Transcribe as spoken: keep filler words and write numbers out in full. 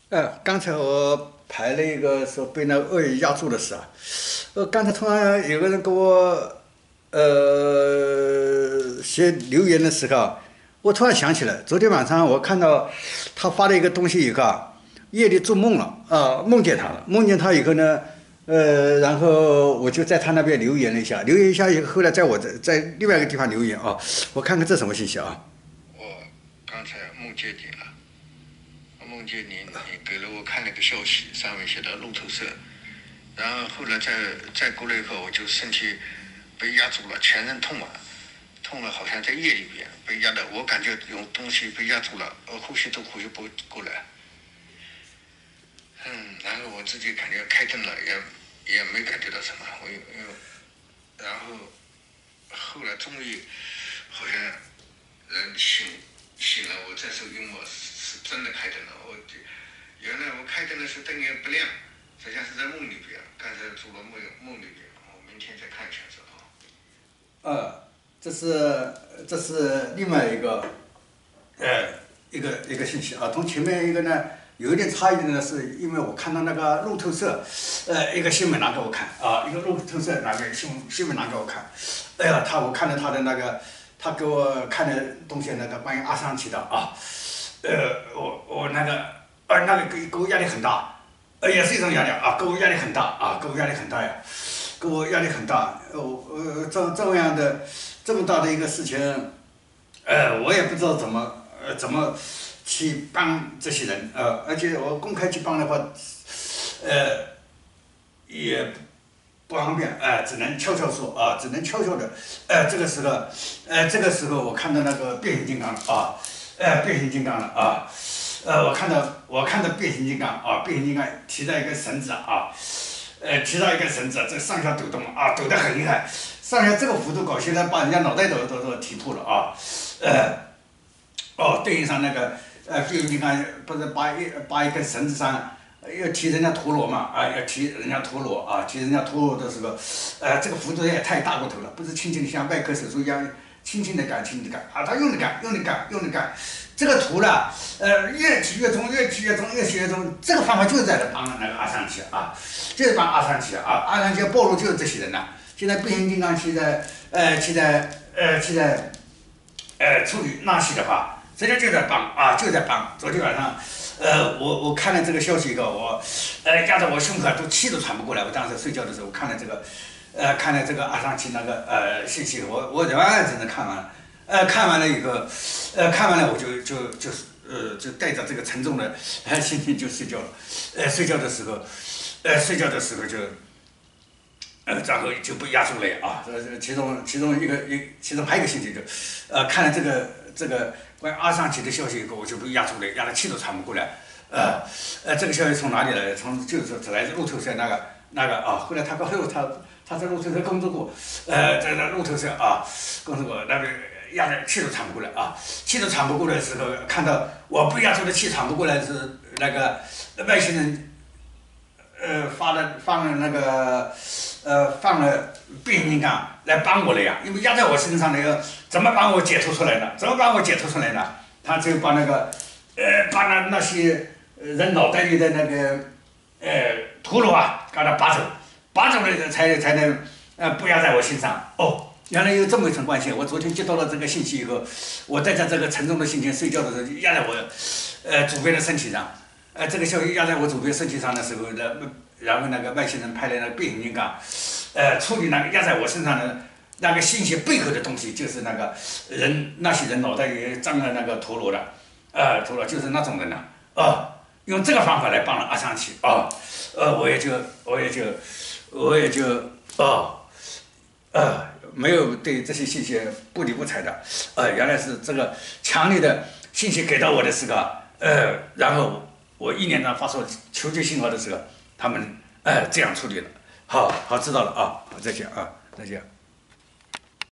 呃，刚才我排了一个说被那个鳄鱼压住的事啊，呃，刚才突然有个人给我呃写留言的时候啊，我突然想起来，昨天晚上我看到他发了一个东西以后啊，夜里做梦了啊，梦见他了，梦见他以后呢，呃，然后我就在他那边留言了一下，留言一下以后，后来在我在在另外一个地方留言啊，我看看这什么信息啊？ 我刚才梦见你了，我梦见你，你给了我看了个消息，上面写的路透社，然后后来再再过了以后，我就身体被压住了，全身痛啊，痛了好像在夜里边被压的，我感觉有东西被压住了，我呼吸都呼吸不过来，嗯，然后我自己感觉开灯了，也也没感觉到什么，我又又，然后后来终于好像人醒醒了，我再说因为我是是真的开灯了，我原来我开灯的时候灯也不亮，实际上是在梦里边，刚才做了梦梦里边，我明天再看一下子啊。 呃，这是这是另外一个呃一个一个信息啊，从前面一个呢有一点差异的呢，是因为我看到那个路透社呃一个新闻拿给我看啊，一个路透社拿个新新闻拿给我看，哎呀，他我看了他的那个他给我看的东西，那个关于阿桑奇的啊，呃，我我那个呃那个给给我压力很大，呃也是一种压力啊，给我压力很大啊，给我压力很大呀。给我压力很大，呃，呃，这这样的这么大的一个事情，呃，我也不知道怎么呃怎么去帮这些人，呃，而且我公开去帮的话，呃，也不方便，呃，只能悄悄说啊，只能悄悄的，呃，这个时候，呃，这个时候我看到那个变形金刚了啊，呃，变形金刚了啊，呃，我看到我看到变形金刚啊，变形金刚提着一根绳子啊。呃，提到一根绳子，这上下抖动啊，抖得很厉害，上下这个幅度搞，现在把人家脑袋都都都踢破了啊，呃，哦，对应上那个呃变形金刚不是把一把一根绳子上要提人家陀螺嘛，啊，要提人家陀螺啊，提人家陀螺的时候，呃，这个幅度也太大过头了，不是轻轻的像外科手术一样，轻轻的干，轻轻的干啊，他用力干，用力干，用力干。这个图呢，呃，越提越重，越提越重，越提越重。这个方法就是在这帮那个阿桑奇啊，就是帮阿桑奇啊，阿桑奇暴露就是这些人呐、现在变形金刚现在，呃，现在，呃，现在，呃，处理纳西的话，实际上就在帮啊，就在帮。昨天晚上，呃，我我看了这个消息以后，我，呃，压着我胸口都气都喘不过来。我当时睡觉的时候看了这个，呃，看了这个阿桑奇那个呃信息，我我完整的看完了。呃，看完了以后，呃，看完了我就就就呃就带着这个沉重的呃心情就睡觉了。呃，睡觉的时候，呃，睡觉的时候就，呃，然后就被压住了啊。这其中其中一个一其中还有一个信息就，呃，看了这个这个关于阿桑奇的消息以后，我就被压住了，压得气都喘不过来。呃呃，这个消息从哪里来？从就是来自路透社那个那个啊。后来他告诉我他他在路透社工作过，呃，在那路透社啊工作过那边。压得气都喘不过来啊！气都喘不过来的时候，看到我被压住的气喘不过来是那个外星人，呃，发了放了那个，呃，放了变形金刚来帮我了呀！因为压在我身上那个，怎么把我解脱出来呢？怎么把我解脱出来呢？他就把那个，呃，把那那些人脑袋里的那个，呃，陀螺啊，给它拔走，拔走了才才能，呃，不压在我身上。哦。原来有这么一层关系，我昨天接到了这个信息以后，我带着这个沉重的心情睡觉的时候，压在我，呃，祖辈的身体上，呃，这个消息压在我祖辈身体上的时候，然然后那个外星人派来那个变形金刚，呃，处理那个压在我身上的那个信息背后的东西，就是那个人那些人脑袋里装了那个陀螺的，呃，陀螺就是那种人呐、啊，哦，用这个方法来帮了阿桑奇，哦，呃，我也就我也就我也就哦，呃。没有对这些信息不理不睬的，呃，原来是这个强烈的信息给到我的时候，呃，然后我意念上发出求救信号的时候，他们呃这样处理了，好好知道了啊，好再见啊，再见。